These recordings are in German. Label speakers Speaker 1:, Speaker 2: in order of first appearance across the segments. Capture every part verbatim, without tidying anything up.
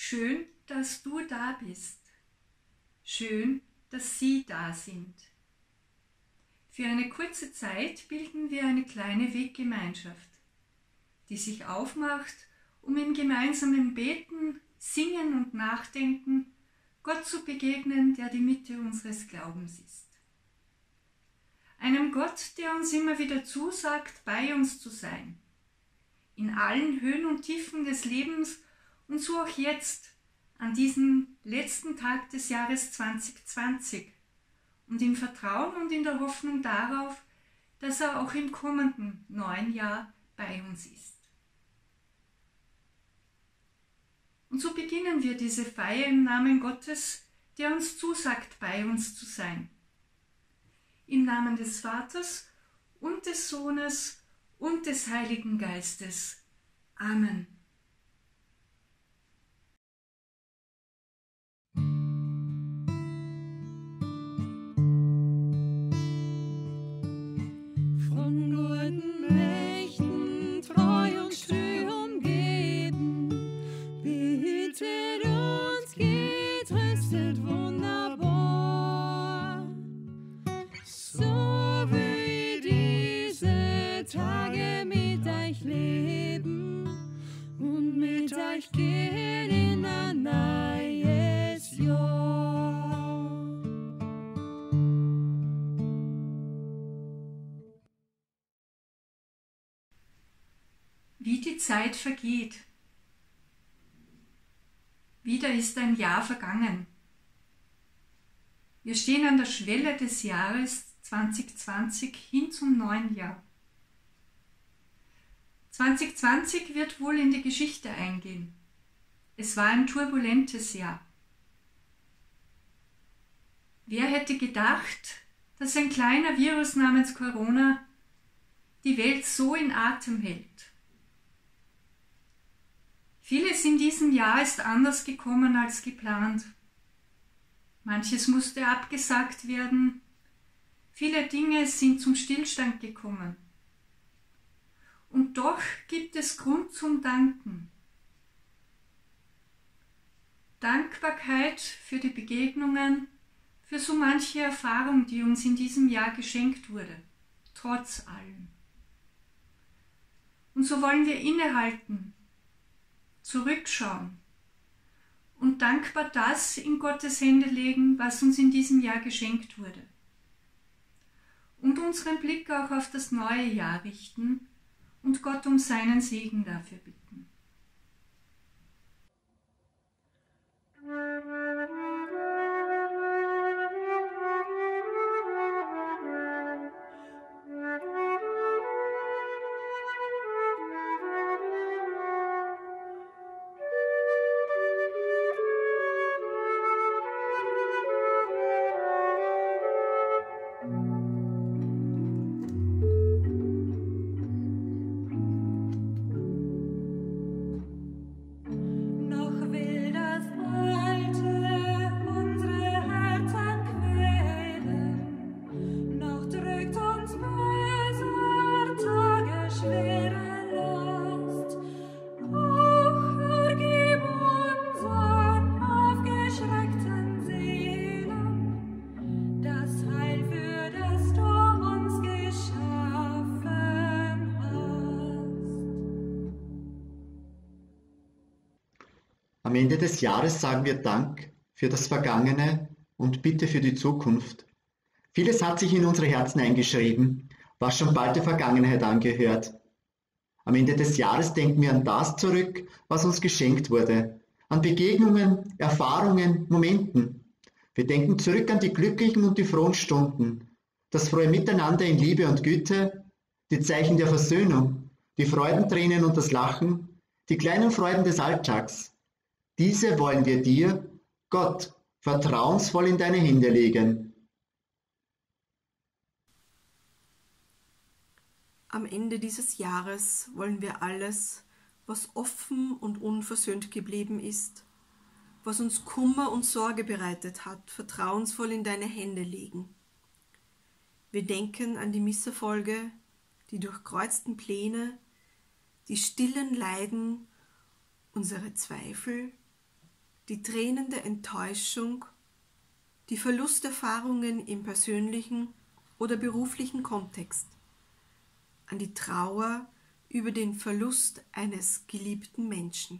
Speaker 1: Schön, dass du da bist. Schön, dass Sie da sind. Für eine kurze Zeit bilden wir eine kleine Weggemeinschaft, die sich aufmacht, um im gemeinsamen Beten, Singen und Nachdenken Gott zu begegnen, der die Mitte unseres Glaubens ist. Einem Gott, der uns immer wieder zusagt, bei uns zu sein, in allen Höhen und Tiefen des Lebens und so auch jetzt, an diesem letzten Tag des Jahres zwanzig zwanzig und im Vertrauen und in der Hoffnung darauf, dass er auch im kommenden neuen Jahr bei uns ist. Und so beginnen wir diese Feier im Namen Gottes, der uns zusagt, bei uns zu sein. Im Namen des Vaters und des Sohnes und des Heiligen Geistes. Amen.
Speaker 2: Von guten Mächten treu und treu umgeben, behütet uns, getröstet wunderbar. So will diese Tage mit euch leben und mit euch gehen in ein neues Jahr.
Speaker 1: Wie die Zeit vergeht. Wieder ist ein Jahr vergangen. Wir stehen an der Schwelle des Jahres zwanzig zwanzig hin zum neuen Jahr. zwanzig zwanzig wird wohl in die Geschichte eingehen. Es war ein turbulentes Jahr. Wer hätte gedacht, dass ein kleiner Virus namens Corona die Welt so in Atem hält? Vieles in diesem Jahr ist anders gekommen als geplant. Manches musste abgesagt werden. Viele Dinge sind zum Stillstand gekommen. Und doch gibt es Grund zum Danken. Dankbarkeit für die Begegnungen, für so manche Erfahrung, die uns in diesem Jahr geschenkt wurde, trotz allem. Und so wollen wir innehalten, zurückschauen und dankbar das in Gottes Hände legen, was uns in diesem Jahr geschenkt wurde. Und unseren Blick auch auf das neue Jahr richten und Gott um seinen Segen dafür bitten.
Speaker 2: Noch will das Alte unsere Herzen quälen, noch drückt uns böser Tage schwere Last. Auch vergib unseren aufgeschreckten Seelen das Heil, für das du uns geschaffen hast.
Speaker 3: Am Ende des Jahres sagen wir Dank für das Vergangene und Bitte für die Zukunft. Vieles hat sich in unsere Herzen eingeschrieben, was schon bald der Vergangenheit angehört. Am Ende des Jahres denken wir an das zurück, was uns geschenkt wurde, an Begegnungen, Erfahrungen, Momenten. Wir denken zurück an die glücklichen und die frohen Stunden, das frohe Miteinander in Liebe und Güte, die Zeichen der Versöhnung, die Freudentränen und das Lachen, die kleinen Freuden des Alltags. Diese wollen wir dir, Gott, vertrauensvoll in deine Hände legen.
Speaker 4: Am Ende dieses Jahres wollen wir alles, was offen und unversöhnt geblieben ist, was uns Kummer und Sorge bereitet hat, vertrauensvoll in deine Hände legen. Wir denken an die Misserfolge, die durchkreuzten Pläne, die stillen Leiden, unsere Zweifel, die Tränen der Enttäuschung, die Verlusterfahrungen im persönlichen oder beruflichen Kontext, an die Trauer über den Verlust eines geliebten Menschen.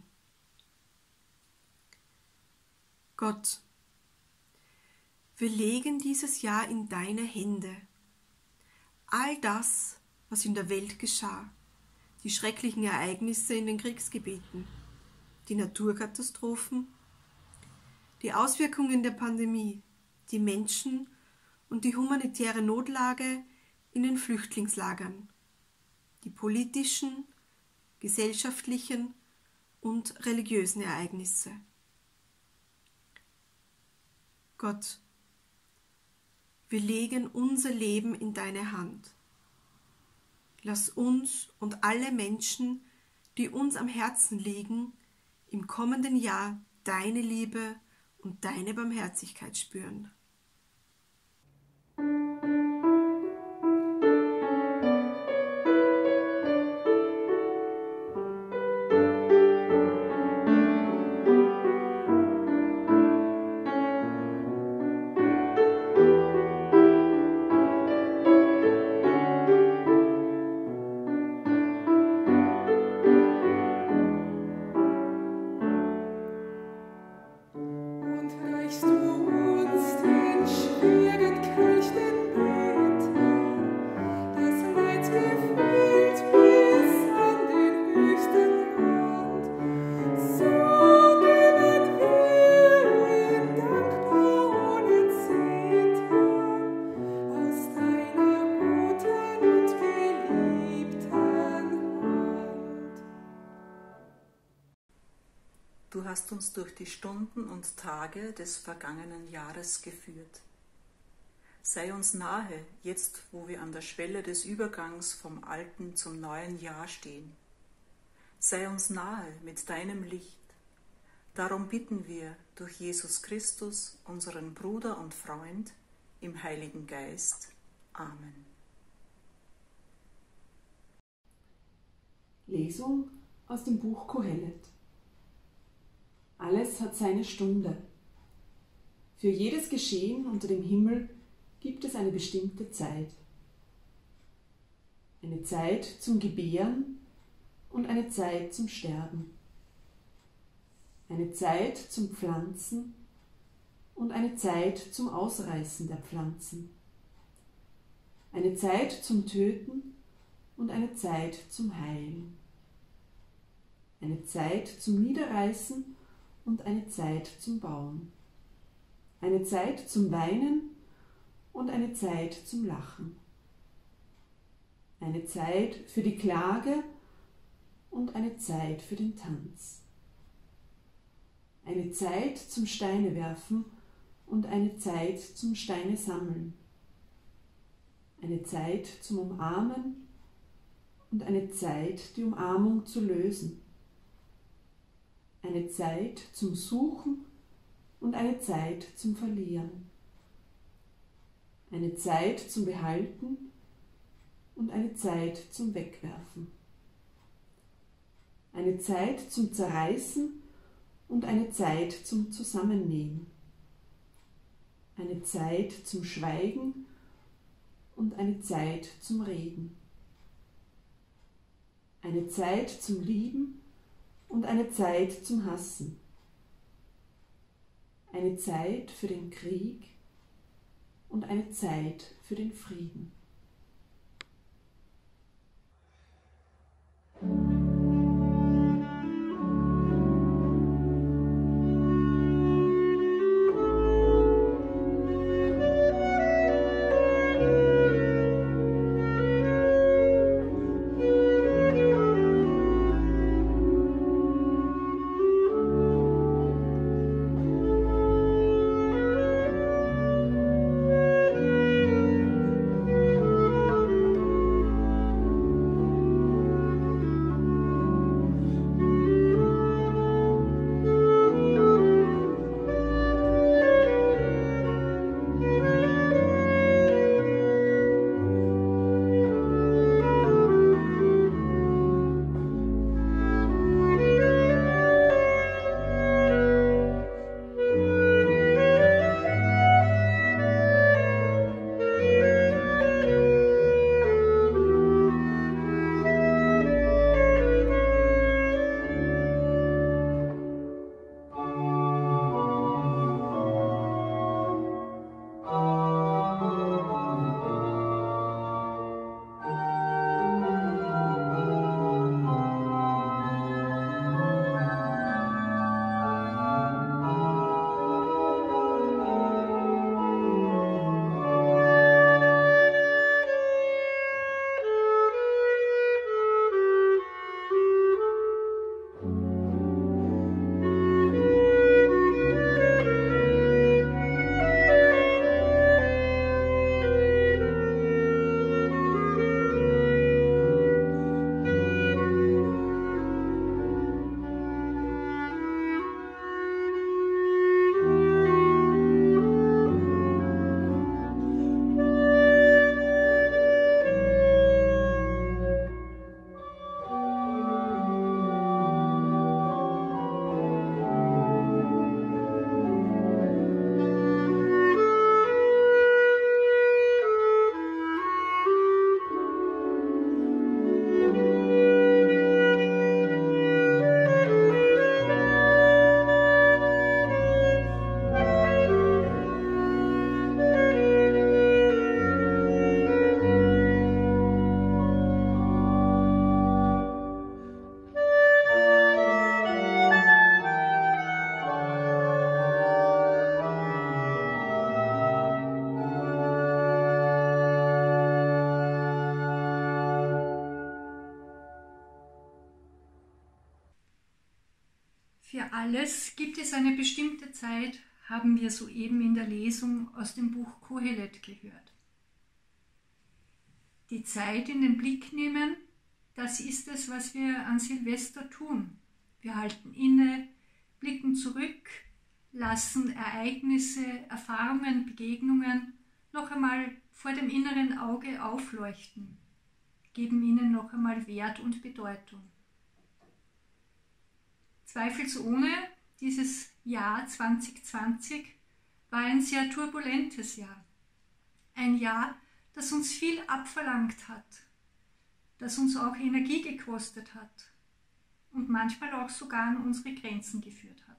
Speaker 4: Gott, wir legen dieses Jahr in deine Hände all das, was in der Welt geschah, die schrecklichen Ereignisse in den Kriegsgebieten, die Naturkatastrophen, die Auswirkungen der Pandemie, die Menschen und die humanitäre Notlage in den Flüchtlingslagern, die politischen, gesellschaftlichen und religiösen Ereignisse. Gott, wir legen unser Leben in deine Hand. Lass uns und alle Menschen, die uns am Herzen liegen, im kommenden Jahr deine Liebe und deine Barmherzigkeit spüren.
Speaker 2: Und reichst du uns den schweren Kelch den Beten, das Leid gefühlt bis an den höchsten Rand, so nehmen wir ihn dankbar ohne Zittern aus deiner guten und geliebten Hand.
Speaker 5: Du hast uns durch die Stunden und Tage des vergangenen Jahres geführt. Sei uns nahe, jetzt wo wir an der Schwelle des Übergangs vom alten zum neuen Jahr stehen. Sei uns nahe mit deinem Licht. Darum bitten wir durch Jesus Christus, unseren Bruder und Freund, im Heiligen Geist. Amen.
Speaker 6: Lesung aus dem Buch Kohelet. Alles hat seine Stunde. Für jedes Geschehen unter dem Himmel gibt es eine bestimmte Zeit. Eine Zeit zum Gebären und eine Zeit zum Sterben. Eine Zeit zum Pflanzen und eine Zeit zum Ausreißen der Pflanzen. Eine Zeit zum Töten und eine Zeit zum Heilen. Eine Zeit zum Niederreißen und eine Zeit zum Bauen. Eine Zeit zum Weinen und eine Zeit zum Lachen. Eine Zeit für die Klage und eine Zeit für den Tanz. Eine Zeit zum Steine werfen und eine Zeit zum Steine sammeln. Eine Zeit zum Umarmen und eine Zeit, die Umarmung zu lösen. Eine Zeit zum Suchen und eine Zeit zum Verlieren. Eine Zeit zum Behalten und eine Zeit zum Wegwerfen. Eine Zeit zum Zerreißen und eine Zeit zum Zusammennähen. Eine Zeit zum Schweigen und eine Zeit zum Reden. Eine Zeit zum Lieben und eine Zeit zum Hassen. Eine Zeit für den Krieg und eine Zeit für den Frieden.
Speaker 2: Amen.
Speaker 1: Für alles gibt es eine bestimmte Zeit, haben wir soeben in der Lesung aus dem Buch Kohelet gehört. Die Zeit in den Blick nehmen, das ist es, was wir an Silvester tun. Wir halten inne, blicken zurück, lassen Ereignisse, Erfahrungen, Begegnungen noch einmal vor dem inneren Auge aufleuchten, geben ihnen noch einmal Wert und Bedeutung. Zweifelsohne, dieses Jahr zwanzig zwanzig war ein sehr turbulentes Jahr. Ein Jahr, das uns viel abverlangt hat, das uns auch Energie gekostet hat und manchmal auch sogar an unsere Grenzen geführt hat.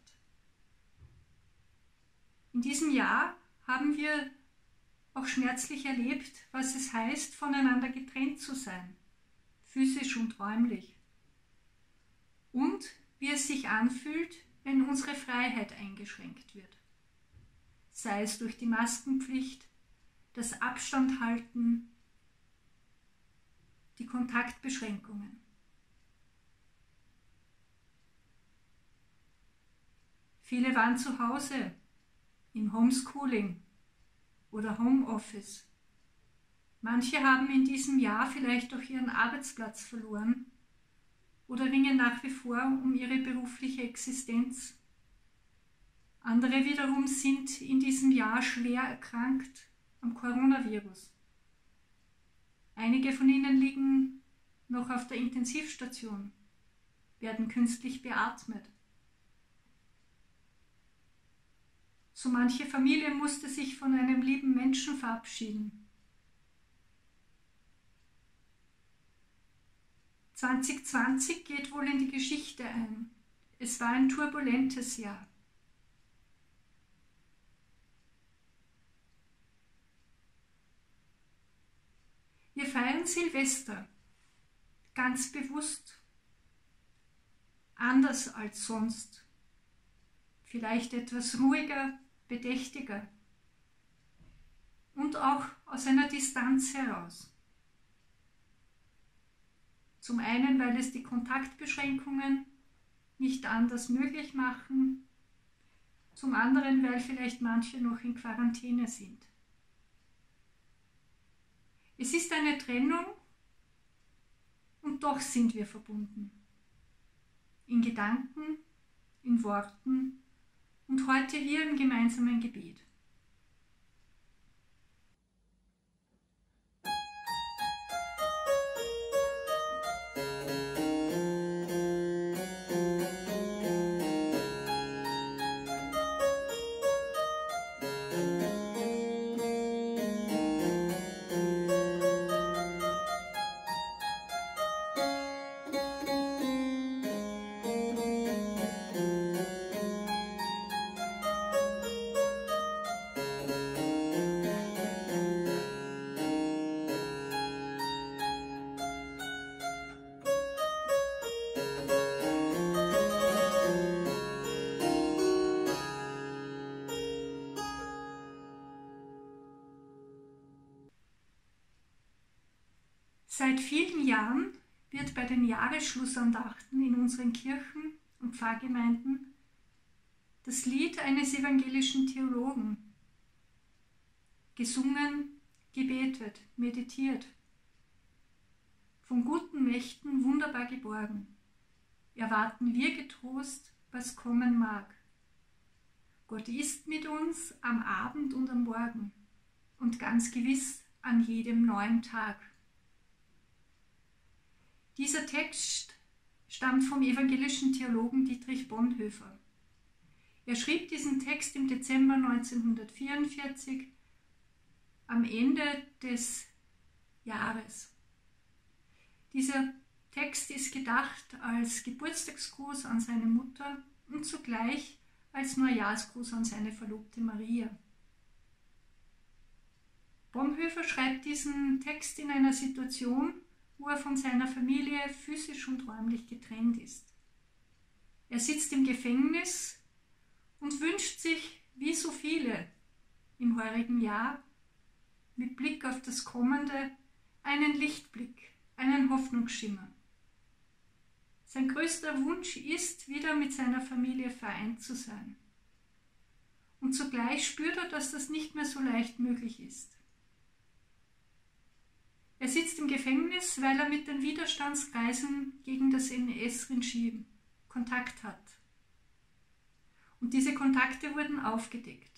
Speaker 1: In diesem Jahr haben wir auch schmerzlich erlebt, was es heißt, voneinander getrennt zu sein, physisch und räumlich. Und wie es sich anfühlt, wenn unsere Freiheit eingeschränkt wird. Sei es durch die Maskenpflicht, das Abstandhalten, die Kontaktbeschränkungen. Viele waren zu Hause, im Homeschooling oder Homeoffice. Manche haben in diesem Jahr vielleicht auch ihren Arbeitsplatz verloren oder ringen nach wie vor um ihre berufliche Existenz. Andere wiederum sind in diesem Jahr schwer erkrankt am Coronavirus. Einige von ihnen liegen noch auf der Intensivstation, werden künstlich beatmet. So manche Familie musste sich von einem lieben Menschen verabschieden. zwanzig zwanzig geht wohl in die Geschichte ein. Es war ein turbulentes Jahr. Wir feiern Silvester, ganz bewusst, anders als sonst, vielleicht etwas ruhiger, bedächtiger und auch aus einer Distanz heraus. Zum einen, weil es die Kontaktbeschränkungen nicht anders möglich machen, zum anderen, weil vielleicht manche noch in Quarantäne sind. Es ist eine Trennung und doch sind wir verbunden. In Gedanken, in Worten und heute hier im gemeinsamen Gebet. Seit vielen Jahren wird bei den Jahresschlussandachten in unseren Kirchen und Pfarrgemeinden das Lied eines evangelischen Theologen gesungen, gebetet, meditiert, von guten Mächten wunderbar geborgen. Erwarten wir getrost, was kommen mag. Gott ist mit uns am Abend und am Morgen und ganz gewiss an jedem neuen Tag. Dieser Text stammt vom evangelischen Theologen Dietrich Bonhoeffer. Er schrieb diesen Text im Dezember neunzehnhundertvierundvierzig, am Ende des Jahres. Dieser Text ist gedacht als Geburtstagsgruß an seine Mutter und zugleich als Neujahrsgruß an seine Verlobte Maria. Bonhoeffer schreibt diesen Text in einer Situation, wo er von seiner Familie physisch und räumlich getrennt ist. Er sitzt im Gefängnis und wünscht sich, wie so viele im heurigen Jahr, mit Blick auf das Kommende, einen Lichtblick, einen Hoffnungsschimmer. Sein größter Wunsch ist, wieder mit seiner Familie vereint zu sein. Und zugleich spürt er, dass das nicht mehr so leicht möglich ist. Er sitzt im Gefängnis, weil er mit den Widerstandskreisen gegen das N S-Regime Kontakt hat. Und diese Kontakte wurden aufgedeckt.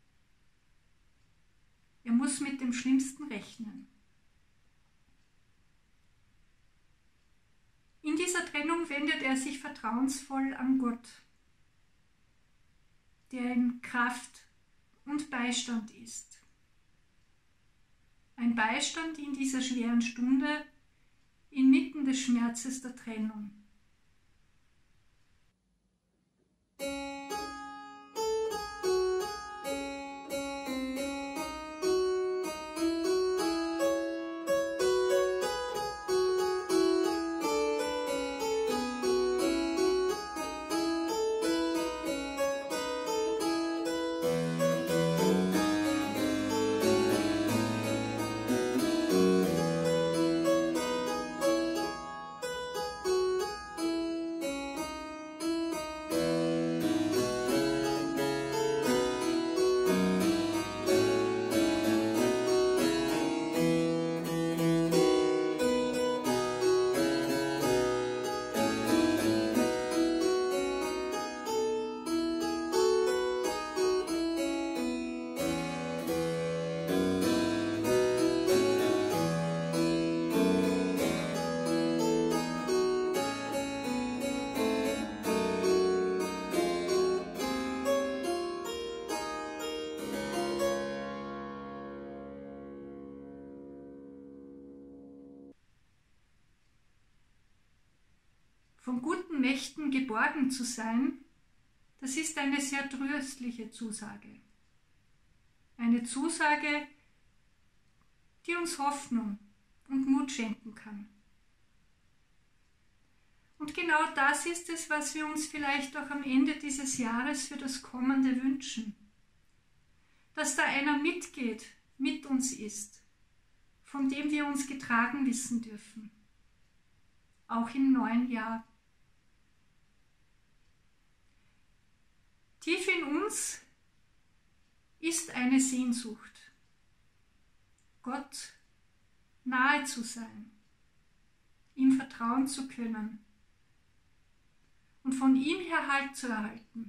Speaker 1: Er muss mit dem Schlimmsten rechnen. In dieser Trennung wendet er sich vertrauensvoll an Gott, der ihm Kraft und Beistand ist. Ein Beistand in dieser schweren Stunde, inmitten des Schmerzes der Trennung. Von guten Mächten geborgen zu sein, das ist eine sehr tröstliche Zusage. Eine Zusage, die uns Hoffnung und Mut schenken kann. Und genau das ist es, was wir uns vielleicht auch am Ende dieses Jahres für das Kommende wünschen. Dass da einer mitgeht, mit uns ist, von dem wir uns getragen wissen dürfen. Auch im neuen Jahr. Tief in uns ist eine Sehnsucht, Gott nahe zu sein, ihm vertrauen zu können und von ihm her Halt zu erhalten.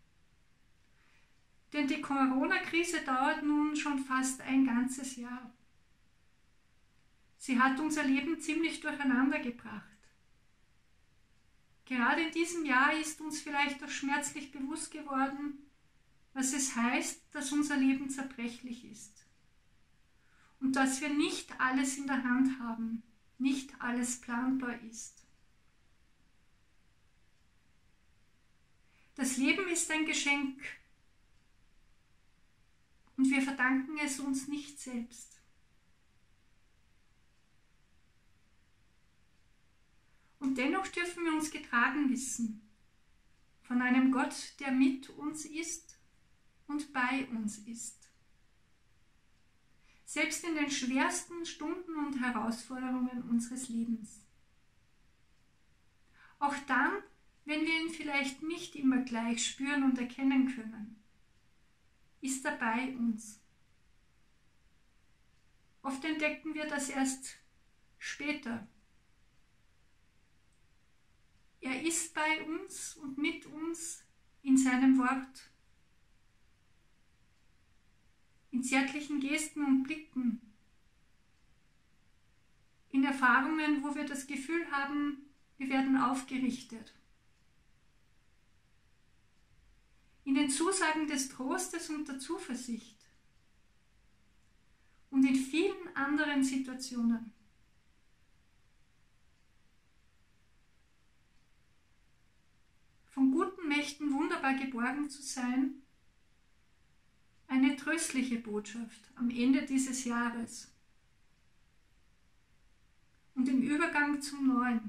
Speaker 1: Denn die Corona-Krise dauert nun schon fast ein ganzes Jahr. Sie hat unser Leben ziemlich durcheinander gebracht. Gerade in diesem Jahr ist uns vielleicht auch schmerzlich bewusst geworden, was es heißt, dass unser Leben zerbrechlich ist und dass wir nicht alles in der Hand haben, nicht alles planbar ist. Das Leben ist ein Geschenk und wir verdanken es uns nicht selbst. Und dennoch dürfen wir uns getragen wissen von einem Gott, der mit uns ist und bei uns ist. Selbst in den schwersten Stunden und Herausforderungen unseres Lebens. Auch dann, wenn wir ihn vielleicht nicht immer gleich spüren und erkennen können, ist er bei uns. Oft entdecken wir das erst später. Er ist bei uns und mit uns in seinem Wort, in zärtlichen Gesten und Blicken, in Erfahrungen, wo wir das Gefühl haben, wir werden aufgerichtet, in den Zusagen des Trostes und der Zuversicht und in vielen anderen Situationen. Von guten Mächten wunderbar geborgen zu sein, eine tröstliche Botschaft am Ende dieses Jahres und im Übergang zum Neuen.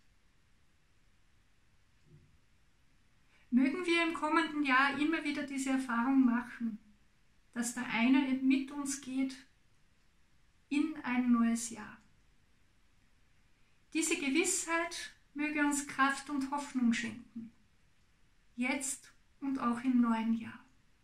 Speaker 1: Mögen wir im kommenden Jahr immer wieder diese Erfahrung machen, dass der eine mit uns geht in ein neues Jahr. Diese Gewissheit möge uns Kraft und Hoffnung schenken, jetzt und auch im neuen Jahr.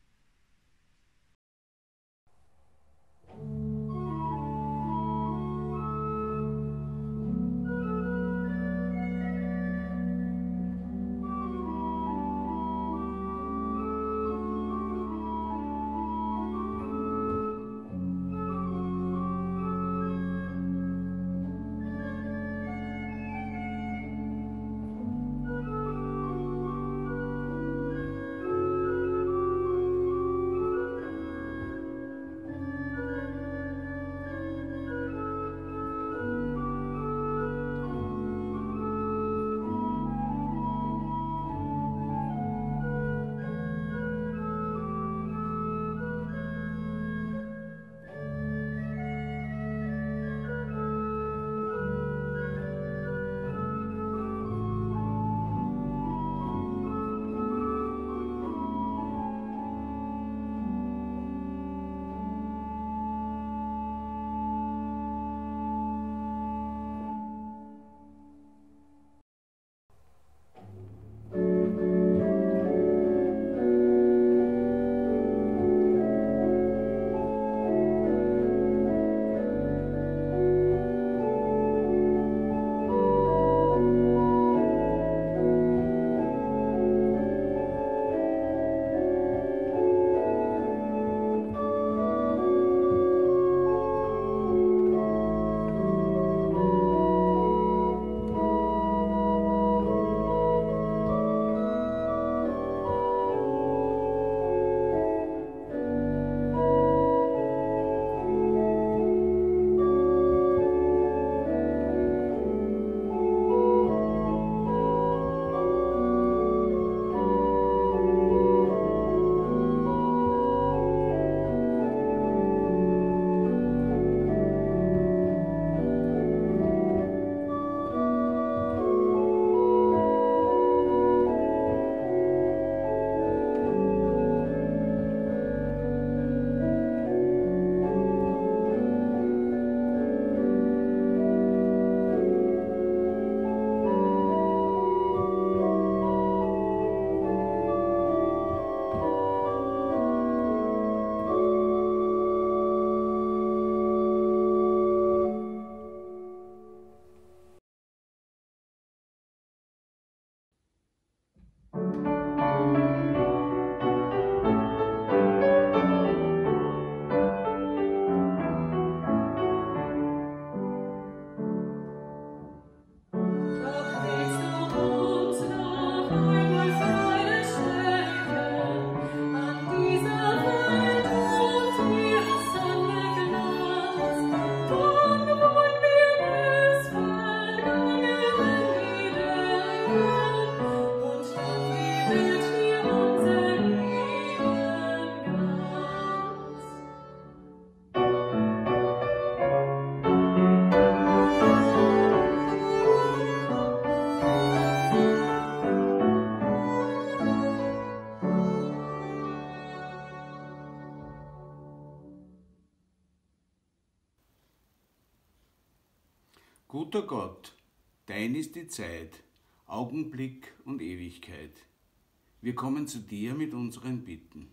Speaker 7: Guter Gott, dein ist die Zeit, Augenblick und Ewigkeit. Wir kommen zu dir mit unseren Bitten.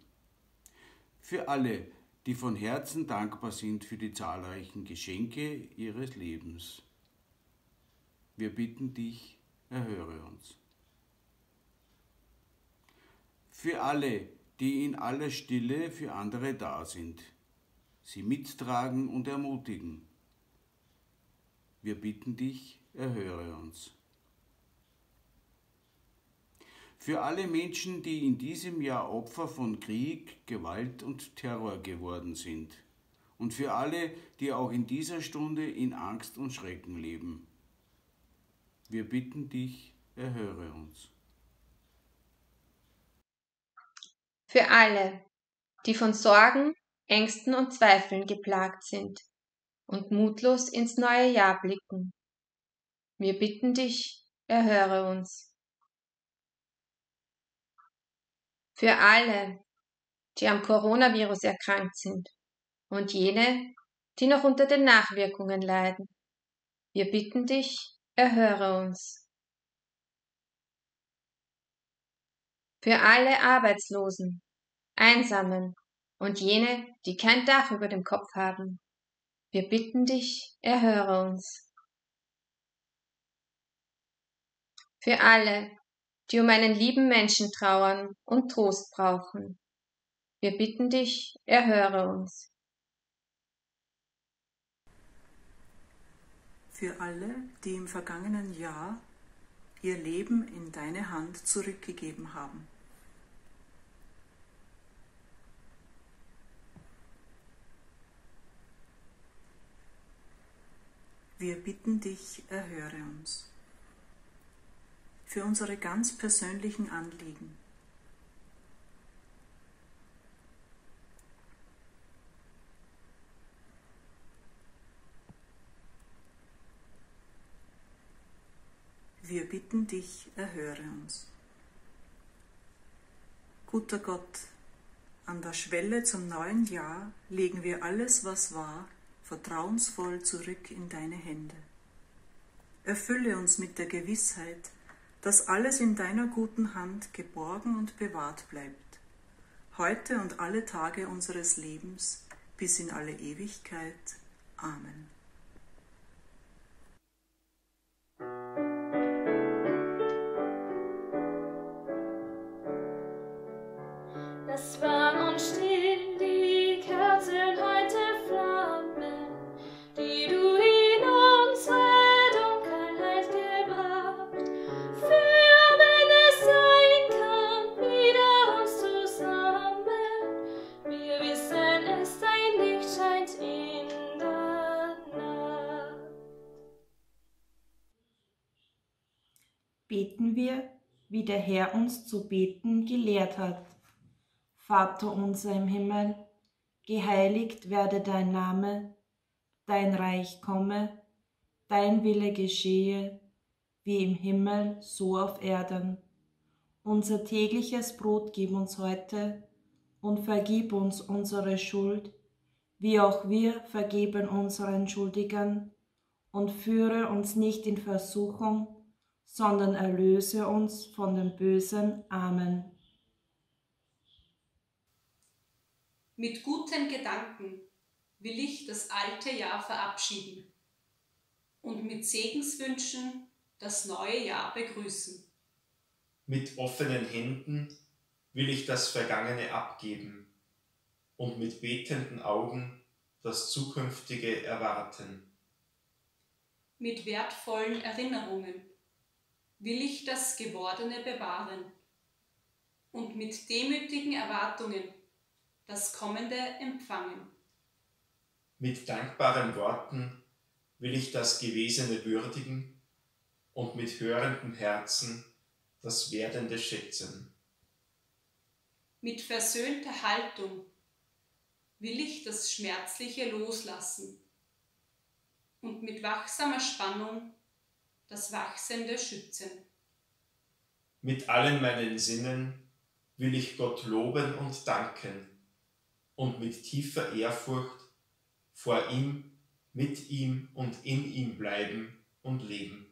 Speaker 7: Für alle, die von Herzen dankbar sind für die zahlreichen Geschenke ihres Lebens. Wir bitten dich, erhöre uns. Für alle, die in aller Stille für andere da sind, sie mittragen und ermutigen. Wir bitten dich, erhöre uns. Für alle Menschen, die in diesem Jahr Opfer von Krieg, Gewalt und Terror geworden sind. Und für alle, die auch in dieser Stunde in Angst und Schrecken leben. Wir bitten dich, erhöre uns.
Speaker 8: Für alle, die von Sorgen, Ängsten und Zweifeln geplagt sind und mutlos ins neue Jahr blicken. Wir bitten dich, erhöre uns. Für alle, die am Coronavirus erkrankt sind und jene, die noch unter den Nachwirkungen leiden. Wir bitten dich, erhöre uns. für alle Arbeitslosen, Einsamen und jene, die kein Dach über dem Kopf haben. Wir bitten dich, erhöre uns. Für alle, die um einen lieben Menschen trauern und Trost brauchen. Wir bitten dich, erhöre uns.
Speaker 5: Für alle, die im vergangenen Jahr ihr Leben in deine Hand zurückgegeben haben. Wir bitten dich, erhöre uns. Für unsere ganz persönlichen Anliegen. Wir bitten dich, erhöre uns. Guter Gott, an der Schwelle zum neuen Jahr legen wir alles, was war, vertrauensvoll zurück in deine Hände. Erfülle uns mit der Gewissheit, dass alles in deiner guten Hand geborgen und bewahrt bleibt, heute und alle Tage unseres Lebens bis in alle Ewigkeit. Amen.
Speaker 9: Es warm und still, die Kerzen heute flammen, die du in unsere Dunkelheit gebracht. Für wenn es sein kann, wieder uns zusammen. Wir wissen es, dein Licht scheint in der Nacht.
Speaker 10: Beten wir, wie der Herr uns zu beten gelehrt hat. Vater unser im Himmel, geheiligt werde dein Name, dein Reich komme, dein Wille geschehe, wie im Himmel, so auf Erden. Unser tägliches Brot gib uns heute und vergib uns unsere Schuld, wie auch wir vergeben unseren Schuldigern, und führe uns nicht in Versuchung, sondern erlöse uns von dem Bösen. Amen.
Speaker 11: Mit guten Gedanken will ich das alte Jahr verabschieden und mit Segenswünschen das neue Jahr begrüßen.
Speaker 12: Mit offenen Händen will ich das Vergangene abgeben und mit betenden Augen das Zukünftige erwarten.
Speaker 11: Mit wertvollen Erinnerungen will ich das Gewordene bewahren und mit demütigen Erwartungen das Kommende empfangen.
Speaker 12: Mit dankbaren Worten will ich das Gewesene würdigen und mit hörendem Herzen das Werdende schätzen.
Speaker 11: Mit versöhnter Haltung will ich das Schmerzliche loslassen und mit wachsamer Spannung das Wachsende schützen.
Speaker 12: Mit allen meinen Sinnen will ich Gott loben und danken und mit tiefer Ehrfurcht vor ihm, mit ihm und in ihm bleiben und leben.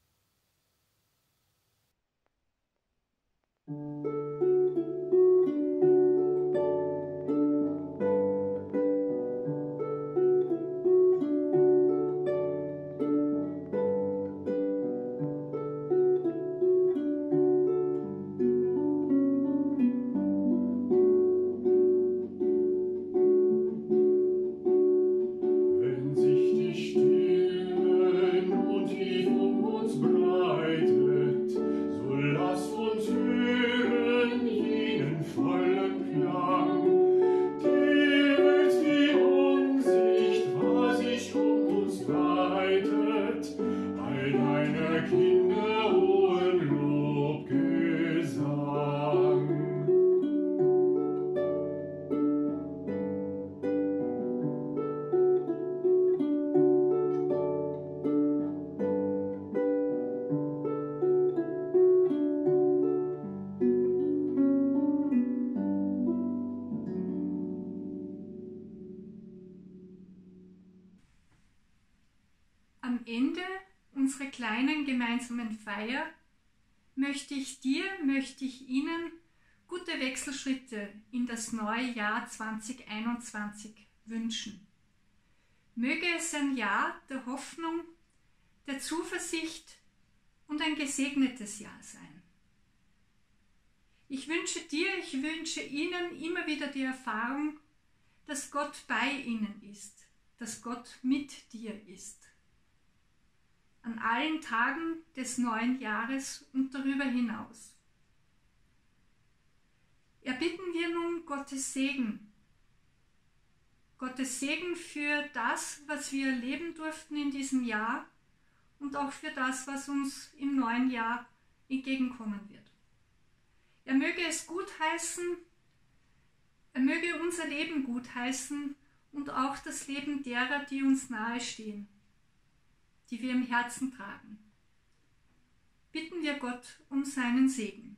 Speaker 1: Am Ende unserer kleinen gemeinsamen Feier möchte ich dir, möchte ich Ihnen gute Wechselschritte in das neue Jahr zwanzig einundzwanzig wünschen. Möge es ein Jahr der Hoffnung, der Zuversicht und ein gesegnetes Jahr sein. Ich wünsche dir, ich wünsche Ihnen immer wieder die Erfahrung, dass Gott bei Ihnen ist, dass Gott mit dir ist. An allen Tagen des neuen Jahres und darüber hinaus. Erbitten wir nun Gottes Segen. Gottes Segen für das, was wir erleben durften in diesem Jahr und auch für das, was uns im neuen Jahr entgegenkommen wird. Er möge es gutheißen, er möge unser Leben gutheißen und auch das Leben derer, die uns nahestehen, die wir im Herzen tragen. Bitten wir Gott um seinen Segen.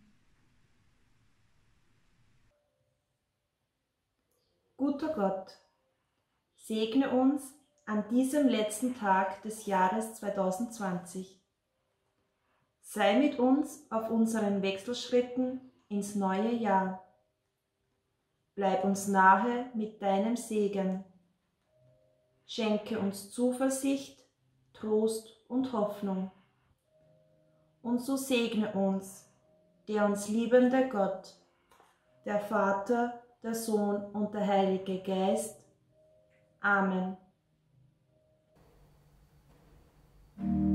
Speaker 10: Guter Gott, segne uns an diesem letzten Tag des Jahres zweitausendzwanzig. Sei mit uns auf unseren Wechselschritten ins neue Jahr. Bleib uns nahe mit deinem Segen. Schenke uns Zuversicht, Trost und Hoffnung. Und so segne uns, der uns liebende Gott, der Vater, der Sohn und der Heilige Geist. Amen.